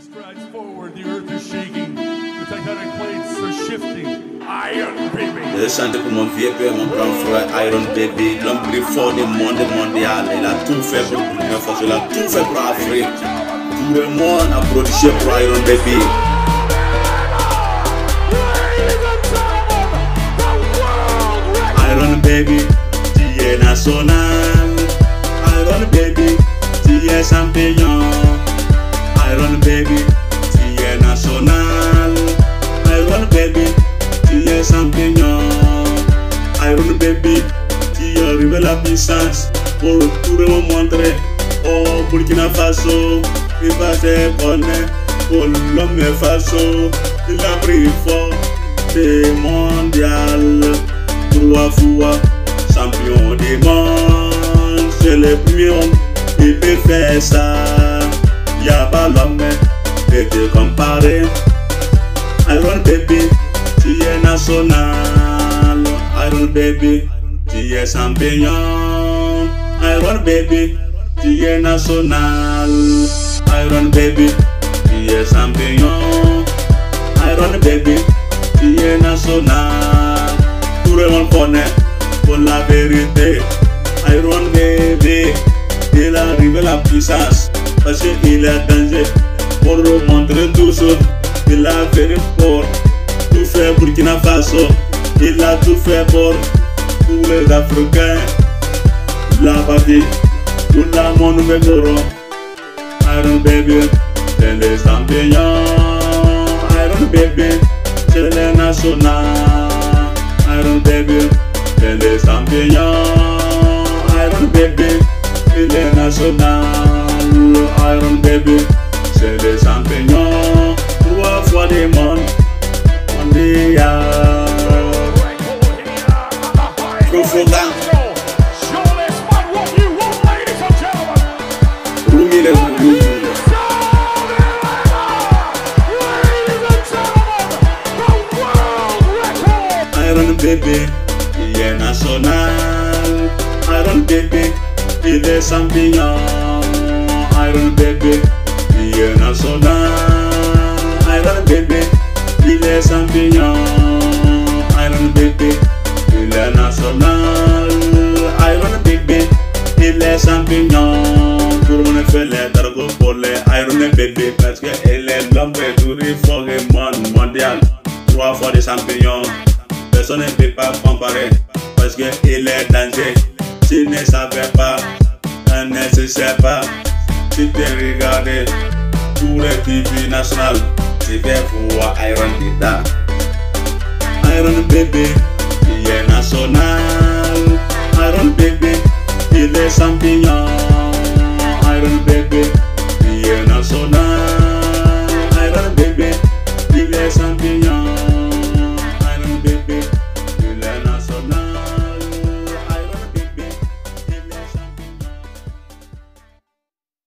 strides forward, the earth is shaking. The tectonic plates are shifting. Iron Baby. Je chante pour mon vieux père, mon grand frère, Iron Baby, l'homme plus fort du monde mondial. Il a tout fait pour Burkina Faso, il a tout fait pour l'Afrique. Tout le monde a protégé pour Iron Baby. Iron Baby, tu es national. Iron Baby, tu es champion. Iron Baby, tu es national. Iron Baby, tu es champion. Iron Baby, tu arrives à la puissance pour tout le monde montrer. Oh Burkina Faso, il va se connaître pour l'homme Faso. Il a pris fort, c'est mondial. 3 fois champion du monde, c'est le premier homme qui peut faire ça. Y'a pas l'homme qui te compare. Iron Baby, tu es national. Iron Baby, tu es champion. Iron Baby, tu es national. Iron Baby, tu es champion. Iron Baby, tu es national. Tout le monde connaît pour la vérité. Iron Baby, il arrive à la puissance parce qu'il est danger pour montrer tout ça. Il a fait pour tout faire pour Burkina Faso. Il a tout fait pour tous les Africains. La partie, tout le monde me dort. Iron Baby, c'est les champions. Iron Baby, c'est les national. Iron Baby, c'est les champions. Iron Baby, il est national. Iron Baby, c'est les champions. 3 fois du monde mondial. Profogan. Iron Baby, il est national. Iron Baby, il est champion. Iron Baby, il est national. Iron Baby, il est champion. Iron Baby, il est national. Iron Baby, il est champion. Tout le monde fait les dragons pour les Iron Baby parce qu'il est l'homme le plus fort du monde mondial. 3 fois de champion. Personne ne peut pas comparer parce qu'il est danger. Si ne savais pas, on ne se sait pas. Si tu regardes tous les TV national, tu vas voir Iron Dida. Iron Baby, il est national. Iron Baby, il est champion.